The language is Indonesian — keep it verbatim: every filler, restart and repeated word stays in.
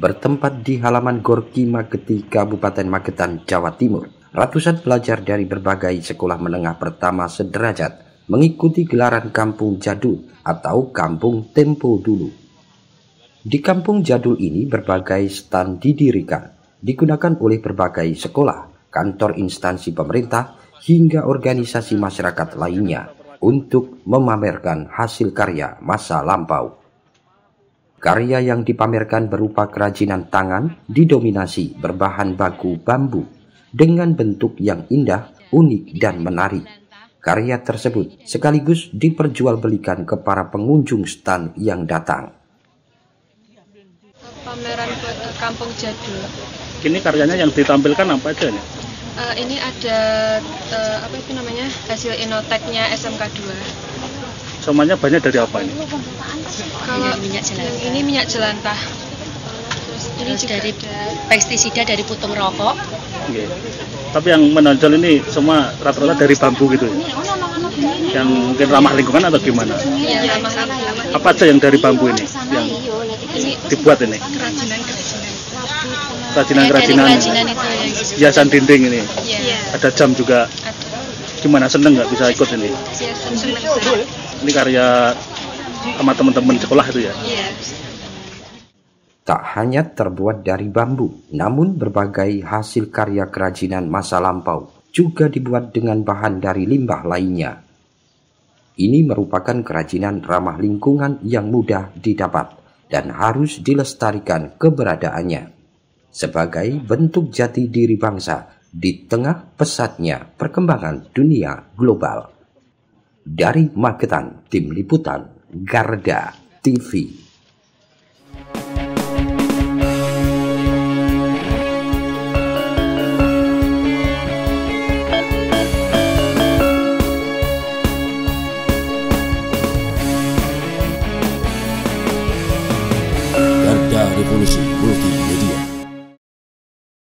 bertempat di halaman Gorki Mageti, Kabupaten Magetan, Jawa Timur. Ratusan pelajar dari berbagai sekolah menengah pertama sederajat mengikuti gelaran Kampung Jadul atau Kampung Tempo Dulu. Di Kampung Jadul ini berbagai stand didirikan, digunakan oleh berbagai sekolah, kantor instansi pemerintah, hingga organisasi masyarakat lainnya untuk memamerkan hasil karya masa lampau. Karya yang dipamerkan berupa kerajinan tangan didominasi berbahan baku bambu dengan bentuk yang indah, unik, dan menarik. Karya tersebut sekaligus diperjualbelikan ke para pengunjung stand yang datang. Pameran Kampung Jadul. Ini karyanya yang ditampilkan apa aja nih? Uh, ini ada uh, apa itu namanya hasil inoteknya S M K dua. Semuanya banyak dari apa ini? Kalau minyak jelantah. Ini minyak jelantah. Terus, Terus ini dari ada pestisida dari putung rokok. Oke. Tapi yang menonjol ini semua rata-rata dari bambu gitu ya? Yang mungkin ramah lingkungan atau gimana? Iya, ramah lingkungan. Apa aja yang dari bambu ini yang Ini dibuat ini? kerajinan-kerajinan. Kerajinan-kerajinan, Kerajinan itu yang hiasan dinding ini. Iya. Ada jam juga. Gimana, seneng nggak bisa ikut ini? Iya, seneng saya. Ini karya sama teman-teman sekolah itu ya? Iya. Tak hanya terbuat dari bambu, namun berbagai hasil karya kerajinan masa lampau juga dibuat dengan bahan dari limbah lainnya. Ini merupakan kerajinan ramah lingkungan yang mudah didapat dan harus dilestarikan keberadaannya sebagai bentuk jati diri bangsa di tengah pesatnya perkembangan dunia global. Dari Magetan, Tim Liputan Garda T V.